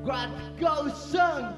what goes on.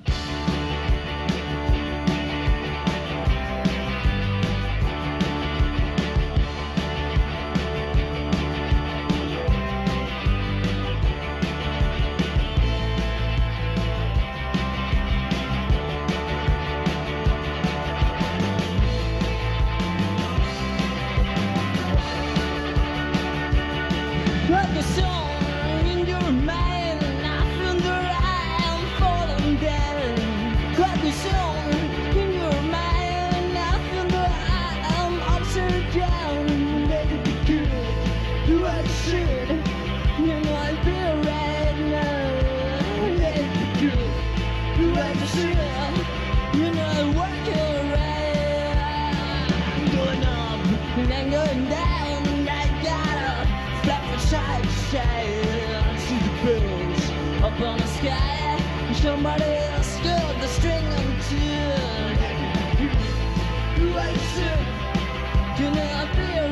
Like a song in your mind, I feel that I'm falling down. Like a song in your mind, I feel that I'm upside down. Let it be good, do what you should. You know I feel right now. Let it be good, do what you should. You know I work it right. I'm going up and I'm going down. I gotta flap from side to side. See the bills up on the sky. Somebody else got the string until you I should. Can I be